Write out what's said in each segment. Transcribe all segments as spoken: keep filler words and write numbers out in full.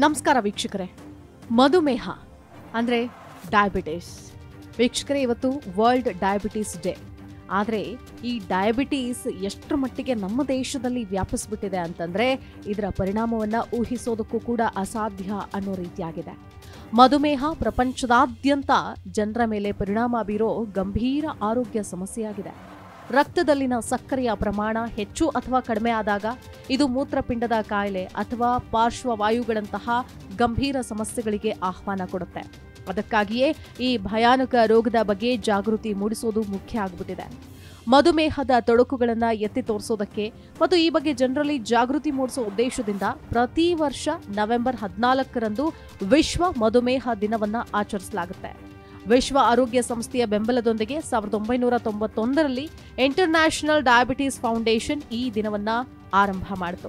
ನಮಸ್ಕಾರ ವೀಕ್ಷಕರೇ. ಮಧುಮೇಹ ಅಂದರೆ ಡಯಾಬಿಟಿಸ್. ವೀಕ್ಷಕರೇ, ಇವತ್ತು ವರ್ಲ್ಡ್ ಡಯಾಬಿಟಿಸ್ ಡೇ. ಆದರೆ ಈ ಡಯಾಬಿಟೀಸ್ ಎಷ್ಟರ ಮಟ್ಟಿಗೆ ನಮ್ಮ ದೇಶದಲ್ಲಿ ವ್ಯಾಪಿಸ್ಬಿಟ್ಟಿದೆ ಅಂತಂದರೆ ಇದರ ಪರಿಣಾಮವನ್ನು ಊಹಿಸೋದಕ್ಕೂ ಕೂಡ ಅಸಾಧ್ಯ ಅನ್ನೋ ರೀತಿಯಾಗಿದೆ. ಮಧುಮೇಹ ಪ್ರಪಂಚದಾದ್ಯಂತ ಜನರ ಮೇಲೆ ಪರಿಣಾಮ ಬೀರೋ ಗಂಭೀರ ಆರೋಗ್ಯ ಸಮಸ್ಯೆಯಾಗಿದೆ. ರಕ್ತದಲ್ಲಿನ ಸಕ್ಕರೆಯ ಪ್ರಮಾಣ ಹೆಚ್ಚು ಅಥವಾ ಕಡಿಮೆ ಆದಾಗ ಇದು ಮೂತ್ರಪಿಂಡದ ಕಾಯಿಲೆ ಅಥವಾ ಪಾರ್ಶ್ವವಾಯುಗಳಂತಹ ಗಂಭೀರ ಸಮಸ್ಯೆಗಳಿಗೆ ಆಹ್ವಾನ ಕೊಡುತ್ತೆ. ಅದಕ್ಕಾಗಿಯೇ ಈ ಭಯಾನಕ ರೋಗದ ಬಗ್ಗೆ ಜಾಗೃತಿ ಮೂಡಿಸೋದು ಮುಖ್ಯ ಆಗಿಬಿಟ್ಟಿದೆ. ಮಧುಮೇಹದ ತೊಡಕುಗಳನ್ನು ಎತ್ತಿ ತೋರಿಸೋದಕ್ಕೆ ಮತ್ತು ಈ ಬಗ್ಗೆ ಜನರಲ್ಲಿ ಜಾಗೃತಿ ಮೂಡಿಸೋ ಉದ್ದೇಶದಿಂದ ಪ್ರತಿ ವರ್ಷ ನವೆಂಬರ್ ಹದಿನಾಲ್ಕರಂದು ವಿಶ್ವ ಮಧುಮೇಹ ದಿನವನ್ನು ಆಚರಿಸಲಾಗುತ್ತೆ. ವಿಶ್ವ ಆರೋಗ್ಯ ಸಂಸ್ಥೆಯ ಬೆಂಬಲದೊಂದಿಗೆ ಸಾವಿರದ ಒಂಬೈನೂರ ತೊಂಬತ್ತೊಂದರಲ್ಲಿ ಇಂಟರ್ನ್ಯಾಷನಲ್ ಡಯಾಬಿಟೀಸ್ ಫೌಂಡೇಶನ್ ಈ ದಿನವನ್ನ ಆರಂಭ ಮಾಡಿತು.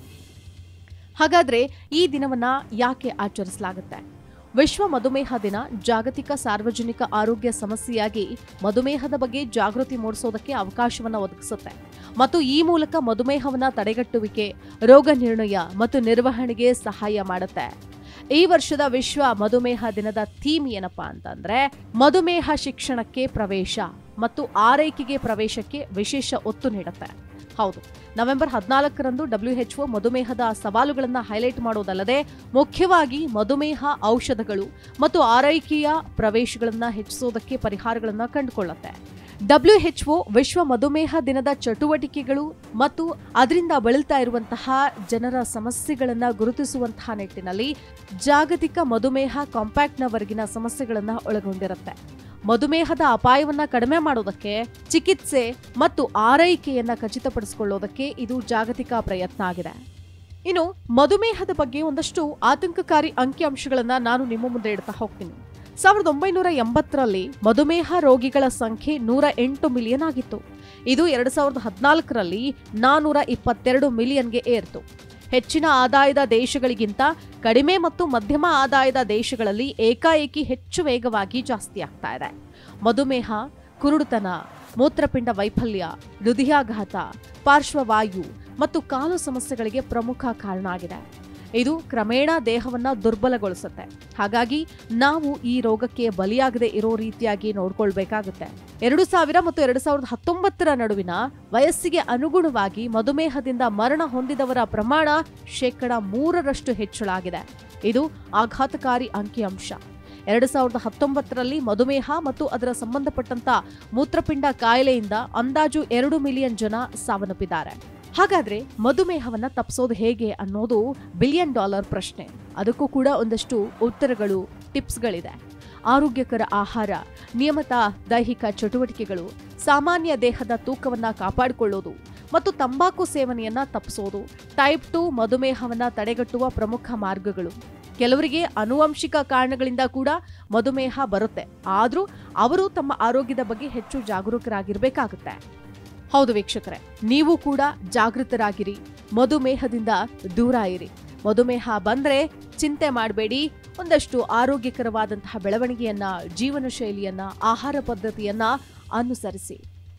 ಹಾಗಾದ್ರೆ ಈ ದಿನವನ್ನ ಯಾಕೆ ಆಚರಿಸಲಾಗುತ್ತೆ? ವಿಶ್ವ ಮಧುಮೇಹ ದಿನ ಜಾಗತಿಕ ಸಾರ್ವಜನಿಕ ಆರೋಗ್ಯ ಸಮಸ್ಯೆಯಾಗಿ ಮಧುಮೇಹದ ಬಗ್ಗೆ ಜಾಗೃತಿ ಮೂಡಿಸೋದಕ್ಕೆ ಅವಕಾಶವನ್ನು ಒದಗಿಸುತ್ತೆ ಮತ್ತು ಈ ಮೂಲಕ ಮಧುಮೇಹವನ್ನ ತಡೆಗಟ್ಟುವಿಕೆ, ರೋಗ ನಿರ್ಣಯ ಮತ್ತು ನಿರ್ವಹಣೆಗೆ ಸಹಾಯ ಮಾಡುತ್ತೆ. ಈ ವರ್ಷದ ವಿಶ್ವ ಮಧುಮೇಹ ದಿನದ ಥೀಮ್ ಏನಪ್ಪಾ ಅಂತಂದ್ರೆ ಮಧುಮೇಹ ಶಿಕ್ಷಣಕ್ಕೆ ಪ್ರವೇಶ ಮತ್ತು ಆರೈಕೆಗೆ ಪ್ರವೇಶಕ್ಕೆ ವಿಶೇಷ ಒತ್ತು ನೀಡುತ್ತೆ. ಹೌದು, ನವೆಂಬರ್ ಹದಿನಾಲ್ಕರಂದು ಡಬ್ಲ್ಯೂ ಎಚ್ ಒ ಮಧುಮೇಹದ ಸವಾಲುಗಳನ್ನು ಹೈಲೈಟ್ ಮಾಡೋದಲ್ಲದೆ ಮುಖ್ಯವಾಗಿ ಮಧುಮೇಹ ಔಷಧಗಳು ಮತ್ತು ಆರೈಕೆಯ ಪ್ರವೇಶಗಳನ್ನು ಹೆಚ್ಚಿಸೋದಕ್ಕೆ ಪರಿಹಾರಗಳನ್ನು ಕಂಡುಕೊಳ್ಳುತ್ತೆ. ಡಬ್ಲ್ಯೂ ಎಚ್ ಒ ವಿಶ್ವ ಮಧುಮೇಹ ದಿನದ ಚಟುವಟಿಕೆಗಳು ಮತ್ತು ಅದರಿಂದ ಬಳಲ್ತಾ ಇರುವಂತಹ ಜನರ ಸಮಸ್ಯೆಗಳನ್ನು ಗುರುತಿಸುವಂತಹ ನಿಟ್ಟಿನಲ್ಲಿ ಜಾಗತಿಕ ಮಧುಮೇಹ ಕಾಂಪ್ಯಾಕ್ಟ್ನವರೆಗಿನ ಸಮಸ್ಯೆಗಳನ್ನು ಒಳಗೊಂಡಿರುತ್ತೆ. ಮಧುಮೇಹದ ಅಪಾಯವನ್ನ ಕಡಿಮೆ ಮಾಡೋದಕ್ಕೆ ಚಿಕಿತ್ಸೆ ಮತ್ತು ಆರೈಕೆಯನ್ನ ಖಚಿತಪಡಿಸಿಕೊಳ್ಳೋದಕ್ಕೆ ಇದು ಜಾಗತಿಕ ಪ್ರಯತ್ನ ಆಗಿದೆ. ಇನ್ನು ಮಧುಮೇಹದ ಬಗ್ಗೆ ಒಂದಷ್ಟು ಆತಂಕಕಾರಿ ಅಂಕಿಅಂಶಗಳನ್ನ ನಾನು ನಿಮ್ಮ ಮುಂದೆ ಇಡ್ತಾ ಹೋಗ್ತೀನಿ. ಸಾವಿರದ ಒಂಬೈನೂರ ಎಂಬತ್ತರಲ್ಲಿ ಮಧುಮೇಹ ರೋಗಿಗಳ ಸಂಖ್ಯೆ ನೂರ ಎಂಟು ಮಿಲಿಯನ್ ಆಗಿತ್ತು. ಇದು ಎರಡ್ ಸಾವಿರದ ಹದಿನಾಲ್ಕರಲ್ಲಿ ನಾನೂರ ಇಪ್ಪತ್ತೆರಡು ಮಿಲಿಯನ್ಗೆ ಏರ್ತು. ಹೆಚ್ಚಿನ ಆದಾಯದ ದೇಶಗಳಿಗಿಂತ ಕಡಿಮೆ ಮತ್ತು ಮಧ್ಯಮ ಆದಾಯದ ದೇಶಗಳಲ್ಲಿ ಏಕಾಏಕಿ ಹೆಚ್ಚು ವೇಗವಾಗಿ ಜಾಸ್ತಿ ಆಗ್ತಾ ಇದೆ. ಮಧುಮೇಹ ಕುರುಡುತನ, ಮೂತ್ರಪಿಂಡ ವೈಫಲ್ಯ, ಹೃದಯಾಘಾತ, ಪಾರ್ಶ್ವವಾಯು ಮತ್ತು ಕಾಲು ಸಮಸ್ಯೆಗಳಿಗೆ ಪ್ರಮುಖ ಕಾರಣ ಆಗಿದೆ. ಇದು ಕ್ರಮೇಣ ದೇಹವನ್ನ ದುರ್ಬಲಗೊಳಿಸುತ್ತೆ. ಹಾಗಾಗಿ ನಾವು ಈ ರೋಗಕ್ಕೆ ಬಲಿಯಾಗದೆ ಇರೋ ರೀತಿಯಾಗಿ ನೋಡ್ಕೊಳ್ಬೇಕಾಗುತ್ತೆ. ಎರಡು ಸಾವಿರ ಮತ್ತು ಎರಡು ಸಾವಿರದ ಹತ್ತೊಂಬತ್ತರ ನಡುವಿನ ವಯಸ್ಸಿಗೆ ಅನುಗುಣವಾಗಿ ಮಧುಮೇಹದಿಂದ ಮರಣ ಹೊಂದಿದವರ ಪ್ರಮಾಣ ಶೇಕಡ ಮೂರರಷ್ಟು ಹೆಚ್ಚಳಾಗಿದೆ. ಇದು ಆಘಾತಕಾರಿ ಅಂಕಿಅಂಶ. ಎರಡು ಸಾವಿರದ ಹತ್ತೊಂಬತ್ತರಲ್ಲಿ ಮಧುಮೇಹ ಮತ್ತು ಅದರ ಸಂಬಂಧಪಟ್ಟಂತ ಮೂತ್ರಪಿಂಡ ಕಾಯಿಲೆಯಿಂದ ಅಂದಾಜು ಎರಡು ಮಿಲಿಯನ್ ಜನ ಸಾವನ್ನಪ್ಪಿದ್ದಾರೆ. ಹಾಗಾದ್ರೆ ಮಧುಮೇಹವನ್ನ ತಪ್ಪಿಸೋದು ಹೇಗೆ ಅನ್ನೋದು ಬಿಲಿಯನ್ ಡಾಲರ್ ಪ್ರಶ್ನೆ. ಅದಕ್ಕೂ ಕೂಡ ಒಂದಷ್ಟು ಉತ್ತರಗಳು, ಟಿಪ್ಸ್ಗಳಿದೆ. ಆರೋಗ್ಯಕರ ಆಹಾರ, ನಿಯಮಿತ ದೈಹಿಕ ಚಟುವಟಿಕೆಗಳು, ಸಾಮಾನ್ಯ ದೇಹದ ತೂಕವನ್ನ ಕಾಪಾಡಿಕೊಳ್ಳೋದು ಮತ್ತು ತಂಬಾಕು ಸೇವನೆಯನ್ನ ತಪ್ಪಿಸೋದು ಟೈಪ್ ಟು ಮಧುಮೇಹವನ್ನ ತಡೆಗಟ್ಟುವ ಪ್ರಮುಖ ಮಾರ್ಗಗಳು. ಕೆಲವರಿಗೆ ಆನುವಂಶಿಕ ಕಾರಣಗಳಿಂದ ಕೂಡ ಮಧುಮೇಹ ಬರುತ್ತೆ, ಆದ್ರೂ ಅವರು ತಮ್ಮ ಆರೋಗ್ಯದ ಬಗ್ಗೆ ಹೆಚ್ಚು ಜಾಗರೂಕರಾಗಿರ್ಬೇಕಾಗುತ್ತೆ. ಹೌದು ವೀಕ್ಷಕರೇ, ನೀವು ಕೂಡ ಜಾಗೃತರಾಗಿರಿ, ಮಧುಮೇಹದಿಂದ ದೂರ ಇರಿ. ಮಧುಮೇಹ ಬಂದ್ರೆ ಚಿಂತೆ ಮಾಡಬೇಡಿ. ಒಂದಷ್ಟು ಆರೋಗ್ಯಕರವಾದಂತಹ ಬೆಳವಣಿಗೆಯನ್ನ, ಜೀವನ ಶೈಲಿಯನ್ನ, ಆಹಾರ ಪದ್ಧತಿಯನ್ನ ಅನುಸರಿಸಿ.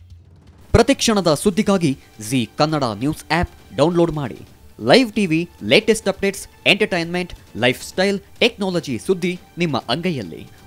ಪ್ರತಿಕ್ಷಣದ ಸುದ್ದಿಗಾಗಿ Zee Kannada news app download ಮಾಡಿ. Live TV, latest updates, entertainment, lifestyle, technology ಸುದ್ದಿ ನಿಮ್ಮ ಅಂಗೈಯಲ್ಲಿ.